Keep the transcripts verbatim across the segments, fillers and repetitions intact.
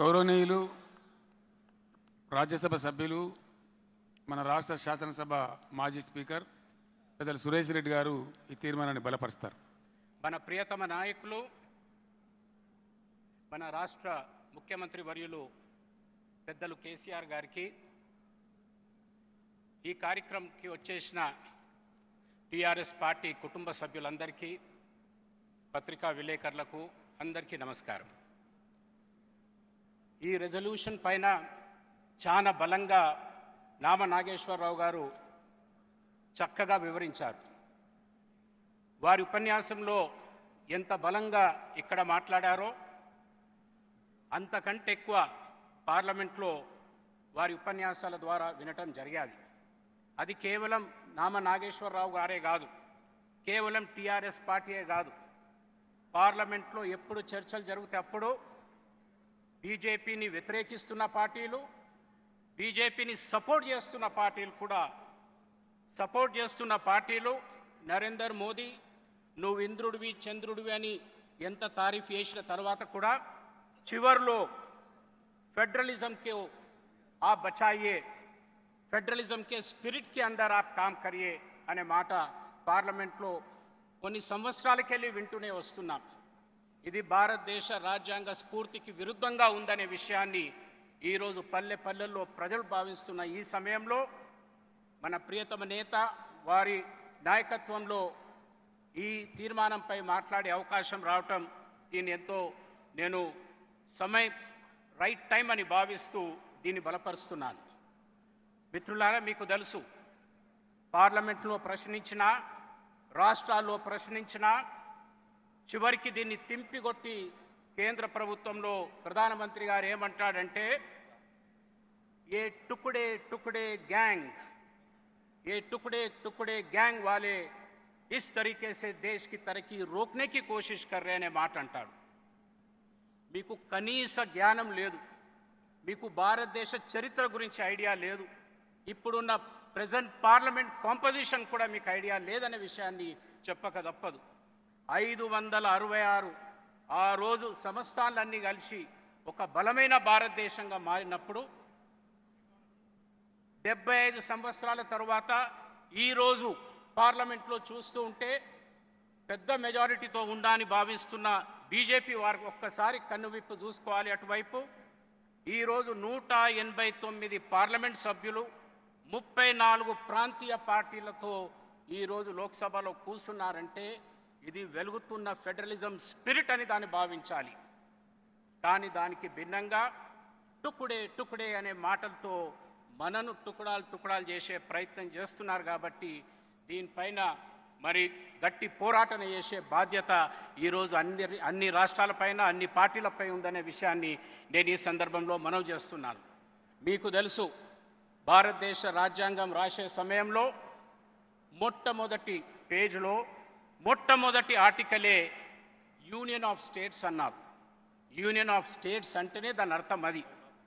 గౌరవనీయులు రాజ్యసభ సభ్యులు మన రాష్ట్ర శాసనసభ మాజీ స్పీకర్ పెద్దలు సురేష్ రెడ్డి గారు ఈ తీర్మానాన్ని బలపరుస్తారు. మన ప్రియతమ నాయకులు మన రాష్ట్ర ముఖ్యమంత్రి వర్యులు పెద్దలు కేసీఆర్ గారికి ఈ కార్యక్రమంకి వచ్చేసిన టీఆర్ఎస్ పార్టీ కుటుంబ సభ్యులందరికీ పత్రికా విలేకరులకు అందరికీ నమస్కారం. ఈ రెజల్యూషన్ పైన చాలా బలంగా నామ నాగేశ్వరరావు గారు చక్కగా వివరించారు. వారి ఉపన్యాసంలో ఎంత బలంగా ఇక్కడ మాట్లాడారో అంతకంటే ఎక్కువ పార్లమెంట్లో వారి ఉపన్యాసాల ద్వారా వినటం జరిగాది. అది కేవలం నామ నాగేశ్వరరావు గారే కాదు, కేవలం టీఆర్ఎస్ పార్టీయే కాదు. పార్లమెంట్లో ఎప్పుడు చర్చలు జరిగితే అప్పుడు బీజేపీని వ్యతిరేకిస్తున్న పార్టీలు, బీజేపీని సపోర్ట్ చేస్తున్న పార్టీలు కూడా సపోర్ట్ చేస్తున్న పార్టీలు నరేందర్ మోదీ నువ్వు ఇంద్రుడివి చంద్రుడివి అని ఎంత తారీఫ్ చేసిన తర్వాత కూడా చివర్లో फेडरलिज्म के आप बचाइए, फेडरलिज्म के स्पिरिट के अंदर आप काम करिए అనే మాట పార్లమెంట్లో కొన్ని సంవత్సరాలకెళ్ళి వింటూనే వస్తున్నాం. ఇది భారతదేశ రాజ్యాంగ స్ఫూర్తికి విరుద్ధంగా ఉందనే విషయాన్ని ఈరోజు పల్లె పల్లెల్లో ప్రజలు భావిస్తున్న ఈ సమయంలో మన ప్రియతమ నేత వారి నాయకత్వంలో ఈ తీర్మానంపై మాట్లాడే అవకాశం రావటం దీన్ని ఎంతో నేను సమయం రైట్ టైం అని భావిస్తూ దీన్ని బలపరుస్తున్నాను. మిత్రులారా, మీకు తెలుసు పార్లమెంట్లో ప్రశ్నించిన, రాష్ట్రాల్లో ప్రశ్నించిన, చివరికి దీన్ని తింపికొట్టి కేంద్ర ప్రభుత్వంలో ప్రధానమంత్రి గారు ఏమంటాడంటే ఏ టుకుడే టుకుడే గ్యాంగ్ ये टुकड़े टुकड़े गैंग वाले इस तरीके से देश की तरक्की रोकने की कोशिश कर रहे हैं మాట అంటాడు. మీకు కనీస జ్ఞానం లేదు, మీకు భారతదేశ చరిత్ర గురించి ఐడియా లేదు, ఇప్పుడున్న ప్రెజెంట్ పార్లమెంట్ కాంపోజిషన్ కూడా మీకు ఐడియా లేదనే విషయాన్ని చెప్పక తప్పదు. ఐదు వందల అరవై ఆరు ఆ రోజు సంస్థానాలన్నీ కలిసి ఒక బలమైన భారతదేశంగా మారినప్పుడు డెబ్బై ఐదు సంవత్సరాల తర్వాత ఈరోజు పార్లమెంట్లో చూస్తూ ఉంటే పెద్ద మెజారిటీతో ఉండాలని భావిస్తున్న బీజేపీ వారికి ఒక్కసారి కన్నువిప్పు చూసుకోవాలి అటువైపు. ఈరోజు నూట ఎనభై తొమ్మిది పార్లమెంట్ సభ్యులు ముప్పై నాలుగు ప్రాంతీయ పార్టీలతో ఈరోజు లోక్సభలో కూర్చున్నారంటే ఇది వెలుగుతున్న ఫెడరలిజం స్పిరిట్ అని దాన్ని భావించాలి. కానీ దానికి భిన్నంగా టుకుడే టుకుడే అనే మాటలతో మనను టుకుడాలు టుకుడాలు చేసే ప్రయత్నం చేస్తున్నారు. కాబట్టి దీనిపైన మరి గట్టి పోరాటం చేసే బాధ్యత ఈరోజు అన్ని అన్ని రాష్ట్రాలపైన అన్ని పార్టీలపై ఉందనే విషయాన్ని నేను ఈ సందర్భంలో మనవి చేస్తున్నాను. మీకు తెలుసు, భారతదేశ రాజ్యాంగం రాసే సమయంలో మొట్టమొదటి పేజీలో మొట్టమొదటి ఆర్టికలే యూనియన్ ఆఫ్ స్టేట్స్ అన్నారు. యూనియన్ ఆఫ్ స్టేట్స్ అంటేనే దాని అర్థం అది.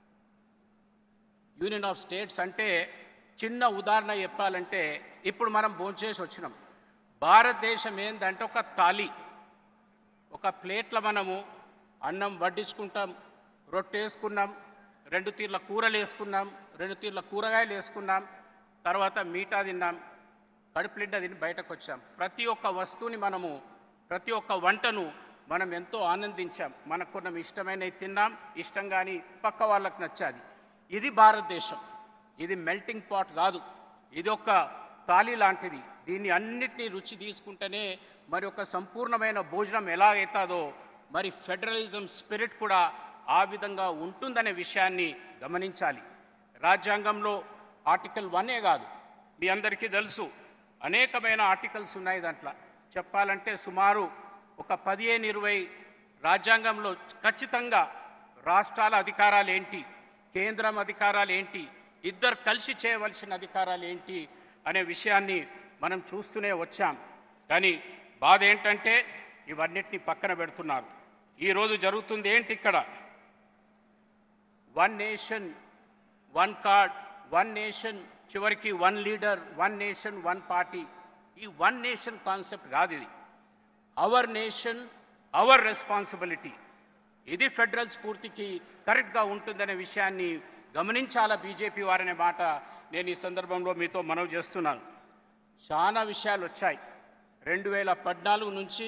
యూనియన్ ఆఫ్ స్టేట్స్ అంటే చిన్న ఉదాహరణ చెప్పాలంటే ఇప్పుడు మనం భోంచేసి వచ్చినాం. భారతదేశం ఏంటంటే ఒక తాలి, ఒక ప్లేట్లో మనము అన్నం వడ్డించుకుంటాం, రొట్టె వేసుకున్నాం, రెండు తీర్ల కూరలు వేసుకున్నాం, రెండు తీర్ల కూరగాయలు వేసుకున్నాం, తర్వాత మీఠా తిన్నాం, కడుపు నిండా తిని బయటకు వచ్చాం. ప్రతి ఒక్క వస్తువుని మనము ప్రతి ఒక్క వంటను మనం ఎంతో ఆనందించాం. మనకు కొన్ని ఇష్టమైనవి తిన్నాం, ఇష్టం కానీ పక్క వాళ్ళకు నచ్చాది. ఇది భారతదేశం. ఇది మెల్టింగ్ పాట్ కాదు, ఇది ఒక తాలి లాంటిది. దీన్ని అన్నిటినీ రుచి తీసుకుంటేనే మరి ఒక సంపూర్ణమైన భోజనం ఎలాగైతుందో మరి ఫెడరలిజం స్పిరిట్ కూడా ఆ విధంగా ఉంటుందనే విషయాన్ని గమనించాలి. రాజ్యాంగంలో ఆర్టికల్ వన్నే కాదు, మీ అందరికీ తెలుసు అనేకమైన ఆర్టికల్స్ ఉన్నాయి. దాంట్లో చెప్పాలంటే సుమారు ఒక పదిహేను ఇరవై రాజ్యాంగంలో ఖచ్చితంగా రాష్ట్రాల అధికారాలు ఏంటి, కేంద్రం అధికారాలు ఏంటి, ఇద్దరు కలిసి చేయవలసిన అధికారాలు ఏంటి అనే విషయాన్ని మనం చూస్తూనే వచ్చాం. కానీ బాధ ఏంటంటే ఇవన్నిటిని పక్కన పెడుతున్నారు. ఈరోజు జరుగుతుంది ఏంటి ఇక్కడ? One nation one card, one nation చివరికి one leader, one nation one party. ఈ వన్ నేషన్ కాన్సెప్ట్ కాదు ఇది. Our nation our responsibility. ఇది ఫెడరల్ స్ఫూర్తికి కరెక్ట్గా ఉంటుందనే విషయాన్ని గమనించాలా బీజేపీ వారనే మాట నేను ఈ సందర్భంలో మీతో మనవి చేస్తున్నాను. చాలా విషయాలు వచ్చాయి. రెండు వేల పద్నాలుగు నుంచి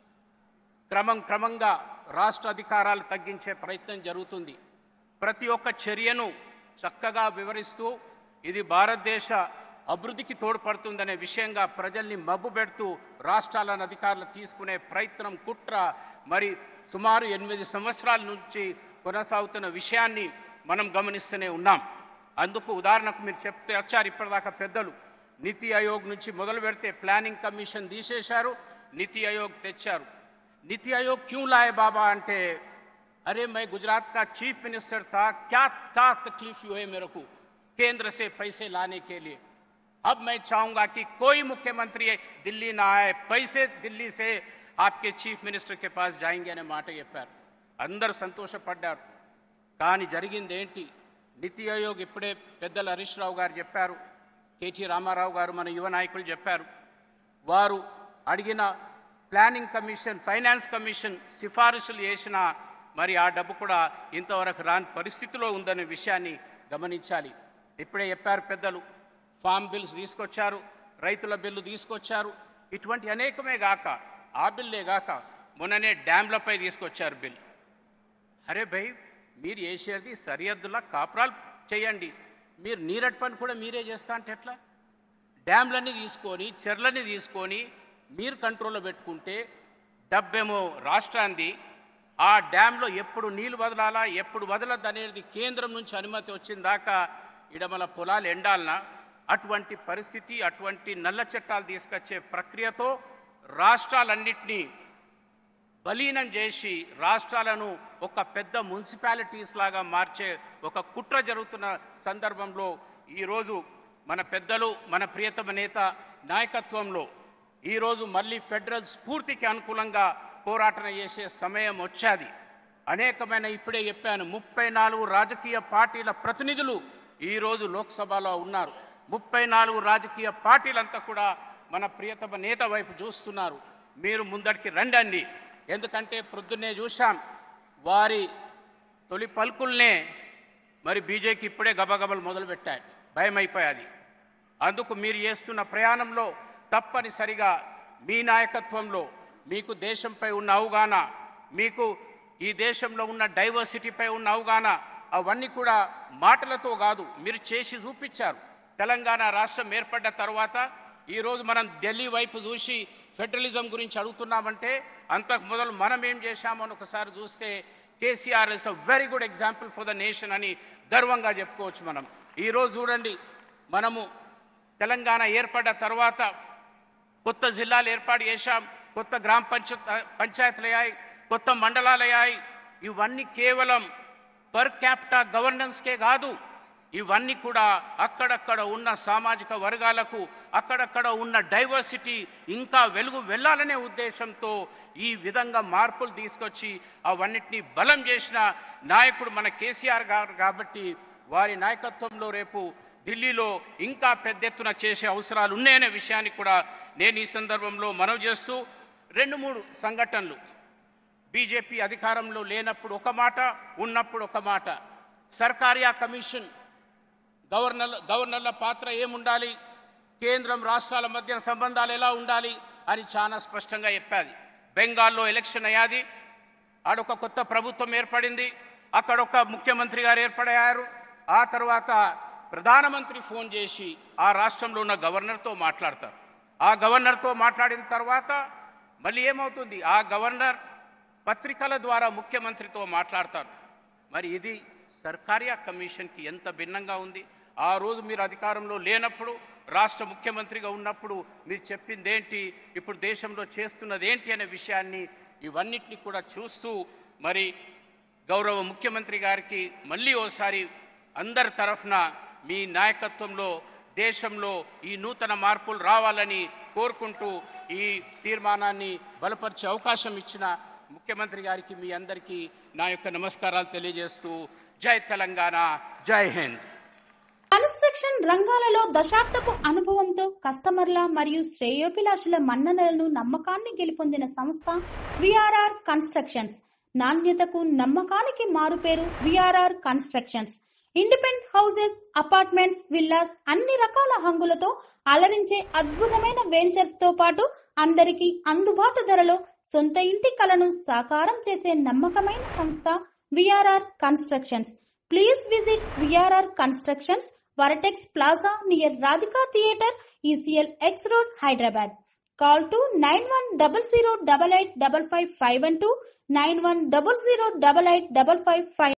క్రమం క్రమంగా రాష్ట్ర అధికారాలు తగ్గించే ప్రయత్నం జరుగుతుంది. ప్రతి ఒక్క చర్యను చక్కగా వివరిస్తూ ఇది భారతదేశ అభివృద్ధికి తోడ్పడుతుందనే విషయంగా ప్రజల్ని మభ్యపెడుతూ రాష్ట్రాలను అధికారులు తీసుకునే ప్రయత్నం, కుట్ర మరి సుమారు ఎనిమిది సంవత్సరాల నుంచి కొనసాగుతున్న విషయాన్ని మనం గమనిస్తూనే ఉన్నాం. అందుకు ఉదాహరణకు మీరు చెప్తే వచ్చారు ఇప్పటిదాకా పెద్దలు, నీతి ఆయోగ్ నుంచి మొదలు పెడితే ప్లానింగ్ కమిషన్ తీసేశారు, నీతి ఆయోగ్ తెచ్చారు. नीति आयोग क्यों लाए बाबा अंटे, अरे मैं गुजरात का चीफ मिनिस्टर था, क्या क्या तकलीफ हुई मेरे को केंद्र से पैसे लाने के लिए. अब मैं चाहूंगा कि कोई मुख्यमंत्री दिल्ली ना आए, पैसे दिल्ली से आपके चीफ मिनिस्टर के पास जाएंगे अने మాట చెప్పారు. అందరూ సంతోషపడ్డారు. కానీ జరిగింది ఏంటి? నీతి ఆయోగ్ ఇప్పుడే పెద్దల హరీష్ రావు గారు చెప్పారు, కేటీ రామారావు గారు మన యువ నాయకులు చెప్పారు, వారు అడిగిన ప్లానింగ్ కమిషన్, ఫైనాన్స్ కమిషన్ సిఫారసులు చేసిన మరి ఆ డబ్బు కూడా ఇంతవరకు రాని పరిస్థితిలో ఉందనే విషయాన్ని గమనించాలి. ఇప్పుడే చెప్పారు పెద్దలు, ఫామ్ బిల్స్ తీసుకొచ్చారు, రైతుల బిల్లు తీసుకొచ్చారు. ఇటువంటి అనేకమే గాక ఆ బిల్లే గాక మొన్ననే డ్యాంలపై తీసుకొచ్చారు బిల్. అరే భయ్, మీరు చేసేది సరిహద్దుల కాపురాలు చేయండి, మీరు నీరట్ పని కూడా మీరే చేస్తా అంటే ఎట్లా? డ్యాంలన్నీ తీసుకొని చెర్లని తీసుకొని మీరు కంట్రోల్లో పెట్టుకుంటే డబ్బేమో రాష్ట్రాంది, ఆ డ్యాంలో ఎప్పుడు నీళ్లు వదలాలా ఎప్పుడు వదలద్దు అనేది కేంద్రం నుంచి అనుమతి వచ్చిన దాకా ఇడమల పొలాలు ఎండాలనా? అటువంటి పరిస్థితి, అటువంటి నల్ల చట్టాలు తీసుకొచ్చే ప్రక్రియతో రాష్ట్రాలన్నింటినీ బలీనం చేసి రాష్ట్రాలను ఒక పెద్ద మున్సిపాలిటీస్ లాగా మార్చే ఒక కుట్ర జరుగుతున్న సందర్భంలో ఈరోజు మన పెద్దలు, మన ప్రియతమ నేత నాయకత్వంలో ఈరోజు మళ్ళీ ఫెడరల్ స్ఫూర్తికి అనుకూలంగా పోరాటం చేసే సమయం వచ్చాది. అనేకమైన ఇప్పుడే చెప్పాను, ముప్పై నాలుగు రాజకీయ పార్టీల ప్రతినిధులు ఈరోజు లోక్సభలో ఉన్నారు. ముప్పై నాలుగు రాజకీయ పార్టీలంతా కూడా మన ప్రియతమ నేత వైపు చూస్తున్నారు. మీరు ముందడికి రండి. ఎందుకంటే ప్రొద్దున్నే చూశాం, వారి తొలి పలుకుల్నే మరి బీజేపీ ఇప్పుడే గబగబలు మొదలుపెట్టాయి, భయమైపోయాది. అందుకు మీరు చేస్తున్న ప్రయాణంలో తప్పనిసరిగా మీ నాయకత్వంలో మీకు దేశంపై ఉన్న అవగాహన, మీకు ఈ దేశంలో ఉన్న డైవర్సిటీపై ఉన్న అవగాహన, అవన్నీ కూడా మాటలతో కాదు మీరు చేసి చూపించారు. తెలంగాణ రాష్ట్రం ఏర్పడ్డ తర్వాత ఈరోజు మనం ఢిల్లీ వైపు చూసి ఫెడరలిజం గురించి అడుగుతున్నామంటే అంతకు మొదలు మనం ఏం చేశామో అని ఒకసారి చూస్తే KCR is a very good example for the nation అని గర్వంగా చెప్పుకోవచ్చు. మనం ఈరోజు చూడండి, మనము తెలంగాణ ఏర్పడ్డ తర్వాత కొత్త జిల్లాలు ఏర్పాటు చేశాం, కొత్త గ్రామ పంచాయత్ పంచాయతీలు అయ్యాయి, కొత్త మండలాలు అయ్యాయి. ఇవన్నీ కేవలం పర్ క్యాపిటా గవర్నెన్స్కే కాదు, ఇవన్నీ కూడా అక్కడక్కడ ఉన్న సామాజిక వర్గాలకు, అక్కడక్కడ ఉన్న డైవర్సిటీ ఇంకా వెలుగు వెళ్ళాలనే ఉద్దేశంతో ఈ విధంగా మార్పులు తీసుకొచ్చి అవన్నిటినీ బలం చేసిన నాయకుడు మన కేసీఆర్ గారు. కాబట్టి వారి నాయకత్వంలో రేపు ఢిల్లీలో ఇంకా పెద్ద ఎత్తున చేసే అవసరాలు ఉన్నాయనే విషయాన్ని కూడా నేను ఈ సందర్భంలో మనవి చేస్తూ, రెండు మూడు సంఘటనలు, బీజేపీ అధికారంలో లేనప్పుడు ఒక మాట, ఉన్నప్పుడు ఒక మాట. సర్కారియా కమిషన్, గవర్నర్ గవర్నర్ల పాత్ర ఏముండాలి, కేంద్రం రాష్ట్రాల మధ్య సంబంధాలు ఎలా ఉండాలి అని చాలా స్పష్టంగా చెప్పాది. బెంగాల్లో ఎలక్షన్ అయ్యాది, ఆడొక కొత్త ప్రభుత్వం ఏర్పడింది, అక్కడ ఒక ముఖ్యమంత్రి గారు ఏర్పడయ్యారు. ఆ తర్వాత ప్రధానమంత్రి ఫోన్ చేసి ఆ రాష్ట్రంలో ఉన్న గవర్నర్తో మాట్లాడతారు. ఆ గవర్నర్తో మాట్లాడిన తర్వాత మళ్ళీ ఏమవుతుంది, ఆ గవర్నర్ పత్రికల ద్వారా ముఖ్యమంత్రితో మాట్లాడతారు. మరి ఇది సర్కారియా కమిషన్కి ఎంత భిన్నంగా ఉంది. ఆ రోజు మీరు అధికారంలో లేనప్పుడు, రాష్ట్ర ముఖ్యమంత్రిగా ఉన్నప్పుడు మీరు చెప్పిందేంటి, ఇప్పుడు దేశంలో చేస్తున్నది ఏంటి అనే విషయాన్ని ఇవన్నిటిని కూడా చూస్తూ మరి గౌరవ ముఖ్యమంత్రి గారికి మళ్ళీ ఓసారి అందరి తరఫున మీ నాయకత్వంలో దేశంలో ఈ నూతన మార్పులు రావాలని కోరుకుంటూ ఈ తీర్మానాన్ని బలపరిచే అవకాశం ఇచ్చిన ముఖ్యమంత్రి గారికి మీ అందరికీ నా యొక్క నమస్కారాలు తెలియజేస్తూ జై తెలంగాణ, జై హింద్. కన్స్ట్రక్షన్ రంగాలలో దశాబ్దపు అనుభవంతో కస్టమర్ల మరియు శ్రేయోభిలాషుల మన్ననలను, నమ్మకాన్ని గెలుపొందిన సంస్థ విఆర్ఆర్ కన్స్ట్రక్షన్స్. నాణ్యతకు నమ్మకానికి మారుపేరు VRR constructions. Independent houses, apartments, villas అన్ని రకాల హంగులతో అలరించే అద్భుతమైన వెంచర్స్ తో పాటు అందరికీ అందుబాటు ధరలో సొంత ఇంటి కలను సాకారం చేసే నమ్మకమైన సంస్థ VRR constructions. Please visit VRR constructions, Varatex Plaza near Radhika Theatre, E C L X Road, Hyderabad. Call to nine one zero zero eight eight five five five one two, nine one zero zero eight eight five five five.